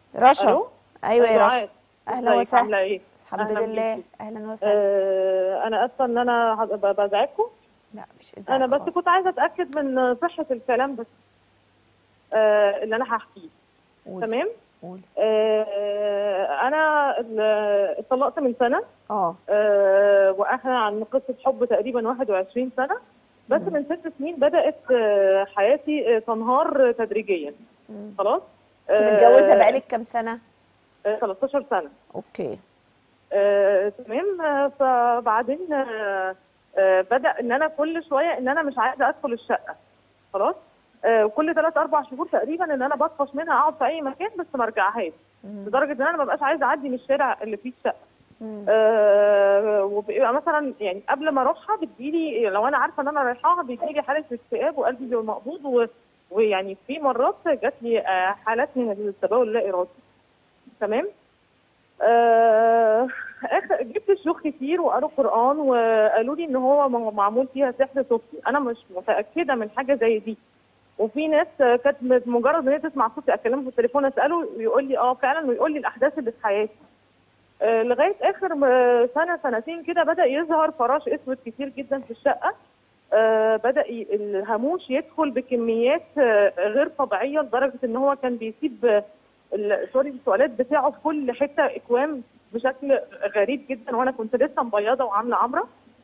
رشا. الو. ايوه يا رشا. دعاء. اهلا ازيك وسهلا. عامله ايه؟ الحمد اهلا لله، بيكي. اهلا وسهلا. انا اسفه ان انا بزعجكم. لا مفيش انا ازعاج بس كنت خالص. عايزه اتاكد من صحه الكلام بس اللي انا هحكيه. قولي. تمام. قولي. انا اتطلقت من سنه. اه. واحنا عن قصه حب تقريبا 21 سنه. بس مم. من 6 سنين بدات حياتي تنهار تدريجيا. مم. خلاص. انت متجوزه بقالك كام سنه؟ 13 سنه. اوكي. تمام. فبعدين بدأ ان انا كل شويه ان انا مش عايزه ادخل الشقه. خلاص. وكل 3 4 شهور تقريبا ان انا بطفش منها اقعد في اي مكان بس ما ارجعهاش. لدرجه ان انا ما ببقاش عايزه اعدي من الشارع اللي فيه الشقه. وبيبقى مثلا يعني قبل ما اروحها بتجيلي، لو انا عارفه ان انا رايحاها بيجيلي حاله اكتئاب وقلبي بيبقى مقبوض ويعني في مرات جات لي حالات من التبول اللا ارادي. تمام. جبت شيوخ كتير وقالوا قرآن وقالوا لي ان هو معمول فيها سحر صوتي. انا مش متاكده من حاجه زي دي. وفي ناس كانت مجرد ان هي تسمع صوتي اكلمه في التليفون اساله ويقول لي فعلا، ويقول لي الاحداث اللي في حياتي. لغايه اخر سنه سنتين كده بدا يظهر فراش اسود كتير جدا في الشقه. بدا الهاموش يدخل بكميات غير طبيعيه لدرجه ان هو كان بيسيب سوري التواليت بتاعه في كل حته اكوام بشكل غريب جدا، وانا كنت لسه مبيضه وعامله عمره.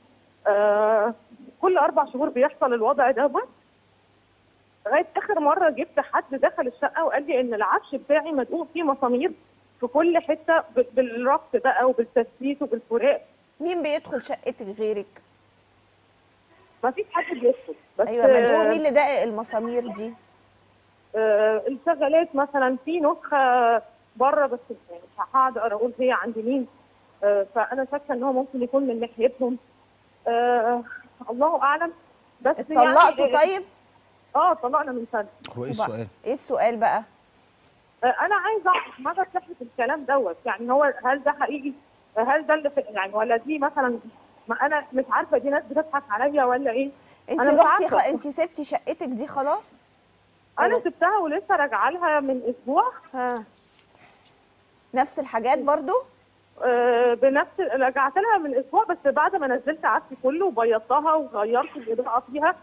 كل 4 شهور بيحصل الوضع ده. لغايه اخر مره جبت حد دخل الشقه وقال لي ان العفش بتاعي مدقوق فيه مسامير في كل حته بالربط بقى وبالتثبيت وبالفراق. مين بيدخل شقتك غيرك؟ ما فيش حد بيدخل بس. ايوه مدعو. مين اللي دقق المسامير دي؟ الشغالات مثلا في نسخه بره بس يعني مش هقدر اقول هي عند مين. فانا شاكه ان هو ممكن يكون من ناحيتهم. الله اعلم. بس اتطلقتوا يعني طيب؟ طلقنا من سنه. هو ايه السؤال؟ ايه السؤال بقى؟ انا عايزه اعرف مدى صحه الكلام دوت، يعني هو هل ده حقيقي؟ هل ده اللي يعني ولا دي مثلا؟ ما انا مش عارفه دي ناس بتضحك عليا ولا ايه. انت انا مش رحتي عارفه. انت سبتي شقتك دي خلاص؟ انا سبتها ولسه راجعه لها من اسبوع. ها. نفس الحاجات برضو؟ بنفس رجعت لها من اسبوع بس بعد ما نزلت عفشي كله وبيضتها وغيرت الاضاءه فيها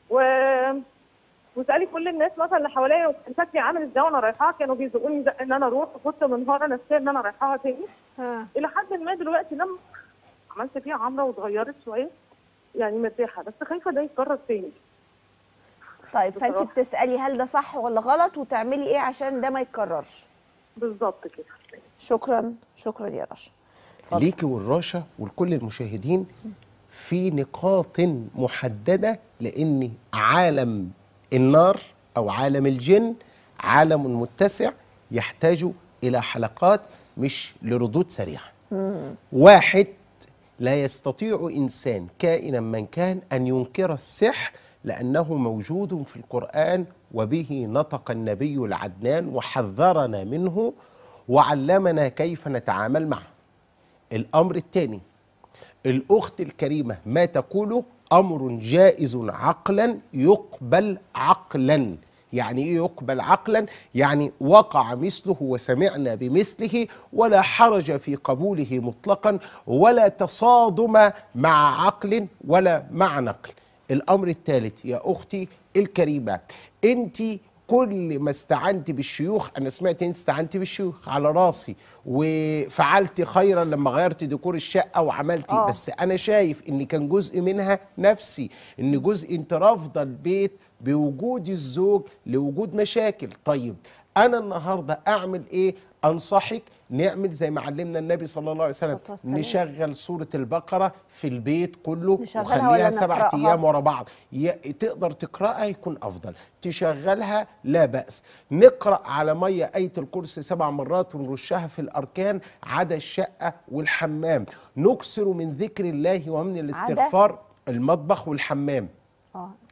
وسالي كل الناس مثلا اللي حواليا وكان شكلي عامل ازاي وانا رايحاها، كانوا بيزقوني زق ان انا اروح وكنت منهاره نفسيا ان انا رايحاها تاني. الى حد ما دلوقتي لما عملت فيها عمره واتغيرت شويه يعني مرتاحه، بس خايفه ده يتكرر تاني. طيب فانت بتسالي هل ده صح ولا غلط وتعملي ايه عشان ده ما يتكررش؟ بالظبط كده. شكرا. شكرا يا رشا. ليكي والرشا ولكل المشاهدين في نقاط محدده، لان عالم النار او عالم الجن عالم متسع يحتاج الى حلقات مش لردود سريعه. واحد، لا يستطيع انسان كائنا من كان ان ينكر السحر لانه موجود في القران، وبه نطق النبي العدنان وحذرنا منه وعلمنا كيف نتعامل معه. الامر الثاني، الاخت الكريمه ما تقوله امر جائز عقلا يقبل عقلا. يعني ايه يقبل عقلا؟ يعني وقع مثله وسمعنا بمثله ولا حرج في قبوله مطلقا، ولا تصادم مع عقل ولا مع نقل. الامر الثالث يا اختي الكريمه، انت كل ما استعنت بالشيوخ، انا سمعت انت استعنت بالشيوخ على راسي وفعلت خيرا لما غيرت ديكور الشقه وعملتي، بس انا شايف ان كان جزء منها نفسي، ان جزء انت رافضه البيت بوجود الزوج لوجود مشاكل. طيب انا النهارده اعمل ايه؟ انصحك نعمل زي ما علمنا النبي صلى الله عليه وسلم، نشغل سورة البقرة في البيت كله وخليها 7 أيام ورا بعض. تقدر تقرأها يكون أفضل، تشغلها لا بأس. نقرأ على مية آية الكرسي 7 مرات ونرشها في الأركان عدا الشقة والحمام. نكسر من ذكر الله ومن الاستغفار المطبخ والحمام.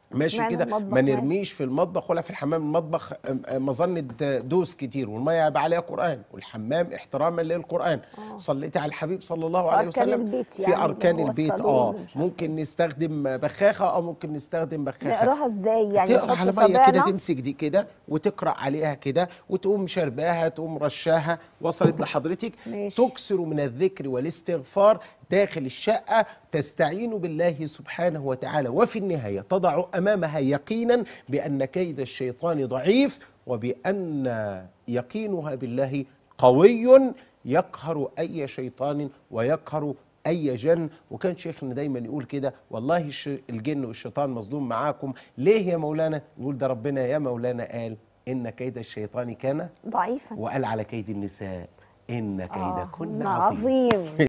ماشي اشمعنى كده، المطبخ ما مال؟ نرميش في المطبخ ولا في الحمام. المطبخ مظنة دوس كتير، والميه يبقى عليها قرآن، والحمام احتراما للقرآن. صليتي على الحبيب صلى الله في عليه أركان وسلم البيت في يعني، أركان اللي هو البيت. الصالون اللي مش عارفة ممكن نستخدم بخاخة، ممكن نستخدم بخاخة. نقراها ازاي يعني؟ تقرا نحط على ميه كده، صابعنا؟ تمسك دي كده وتقرا عليها كده، وتقوم شرباها، تقوم رشاها. وصلت لحضرتك؟ ماشي. تكثر من الذكر والاستغفار داخل الشقه، تستعين بالله سبحانه وتعالى، وفي النهايه تضع امامها يقينا بان كيد الشيطان ضعيف، وبان يقينها بالله قوي يقهر اي شيطان ويقهر اي جن. وكان شيخنا دايما يقول كده: والله الجن والشيطان مظلوم معاكم. ليه يا مولانا؟ يقول: ده ربنا يا مولانا قال ان كيد الشيطان كان ضعيفا، وقال على كيد النساء ان كيدكن عظيم.